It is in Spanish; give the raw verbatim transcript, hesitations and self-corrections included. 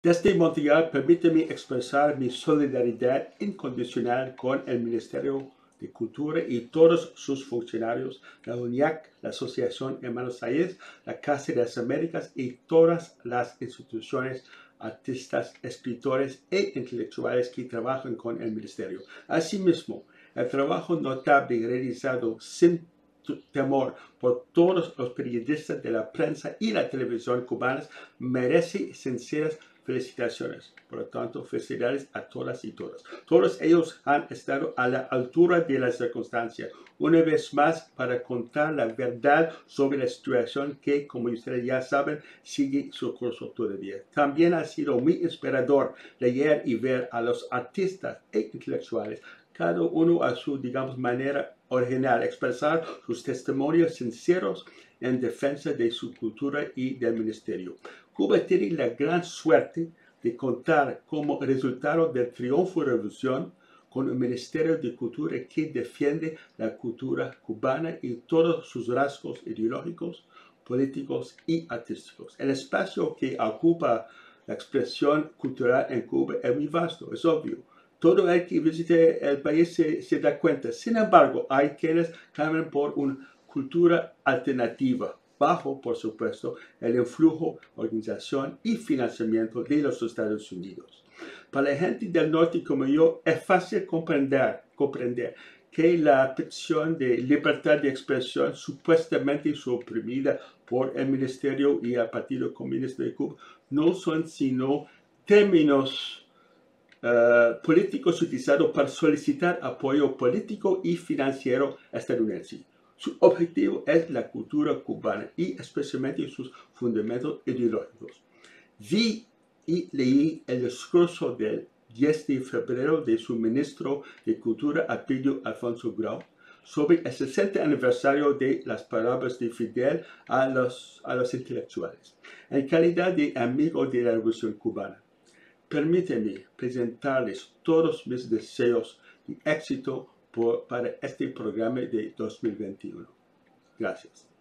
Desde Montreal, permíteme expresar mi solidaridad incondicional con el Ministerio de Cultura y todos sus funcionarios, la UNIAC, la Asociación Hermanos Sáenz, la Casa de las Américas y todas las instituciones, artistas, escritores e intelectuales que trabajan con el Ministerio. Asimismo, el trabajo notable realizado sin temor por todos los periodistas de la prensa y la televisión cubanas merece sinceras felicitaciones. Por lo tanto, felicidades a todas y todos. Todos ellos han estado a la altura de las circunstancias, una vez más para contar la verdad sobre la situación que, como ustedes ya saben, sigue su curso todavía. También ha sido muy inspirador leer y ver a los artistas e intelectuales, cada uno a su, digamos, manera original, expresar sus testimonios sinceros en defensa de su cultura y del ministerio. Cuba tiene la gran suerte de contar como resultado del triunfo de la revolución con un Ministerio de Cultura que defiende la cultura cubana y todos sus rasgos ideológicos, políticos y artísticos. El espacio que ocupa la expresión cultural en Cuba es muy vasto, es obvio. Todo el que visite el país se, se da cuenta. Sin embargo, hay quienes claman por una cultura alternativa, bajo, por supuesto, el influjo, organización y financiamiento de los Estados Unidos. Para la gente del norte como yo, es fácil comprender, comprender que la petición de libertad de expresión supuestamente suprimida por el Ministerio y el Partido Comunista de Cuba no son sino términos Uh, políticos utilizados para solicitar apoyo político y financiero estadounidense. Su objetivo es la cultura cubana y especialmente sus fundamentos ideológicos. Vi y leí el discurso del diez de febrero de su ministro de Cultura, Apelio Alfonso Grau, sobre el sesenta aniversario de las palabras de Fidel a los, a los intelectuales, en calidad de amigo de la Revolución Cubana. Permíteme presentarles todos mis deseos de éxito por, para este programa de dos mil veintiuno. Gracias.